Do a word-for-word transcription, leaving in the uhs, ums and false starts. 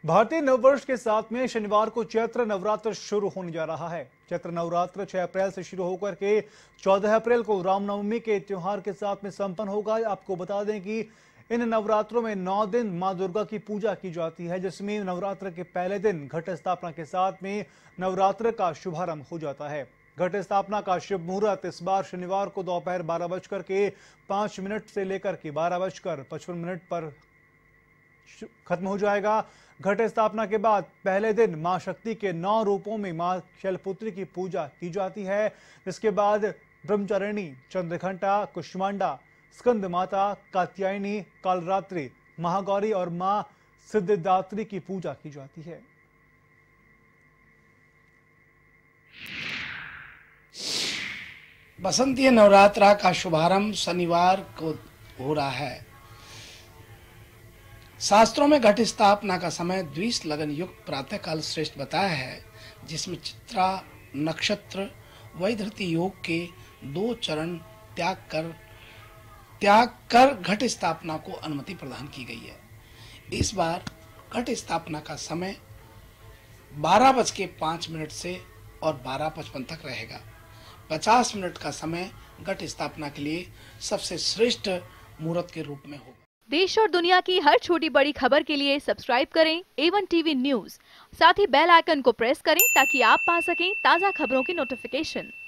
भारतीय नववर्ष के साथ में शनिवार को चैत्र नवरात्र शुरू होने जा रहा है। चैत्र नवरात्र छह अप्रैल से शुरू होकर के चौदह अप्रैल को रामनवमी के त्योहार के साथ में संपन्न होगा। आपको बता दें कि इन नवरात्रों में नौ दिन मां दुर्गा की पूजा की जाती है, जिसमें नवरात्र के पहले दिन घट स्थापना के साथ में नवरात्र का शुभारंभ हो जाता है। घट स्थापना का शुभ मुहूर्त इस बार शनिवार को दोपहर बारह बजकर के पांच मिनट से लेकर के बारह बजकर पचपन मिनट पर खत्म हो जाएगा। घट स्थापना के बाद पहले दिन मां शक्ति के नौ रूपों में मां शैलपुत्री की पूजा की जाती है। इसके बाद ब्रह्मचारिणी, चंद्रघंटा, कुष्मांडा, स्कंद माता, कात्यायनी, कालरात्रि, महागौरी और मां सिद्धिदात्री की पूजा की जाती है। बसंतीय नवरात्रा का शुभारंभ शनिवार को हो रहा है। शास्त्रों में घट स्थापना का समय द्विष लगन युक्त प्रातःकाल श्रेष्ठ बताया है, जिसमें चित्रा नक्षत्र वैधृति योग के दो चरण त्याग कर त्याग कर घट स्थापना को अनुमति प्रदान की गई है। इस बार घट स्थापना का समय बारह बज के पांच मिनट से और बारह पचपन तक रहेगा। पचास मिनट का समय घट स्थापना के लिए सबसे श्रेष्ठ मुहूर्त के रूप में होगा। देश और दुनिया की हर छोटी बड़ी खबर के लिए सब्सक्राइब करें ए वन टीवी न्यूज़। साथ ही बेल आइकन को प्रेस करें ताकि आप पा सकें ताज़ा खबरों की नोटिफिकेशन।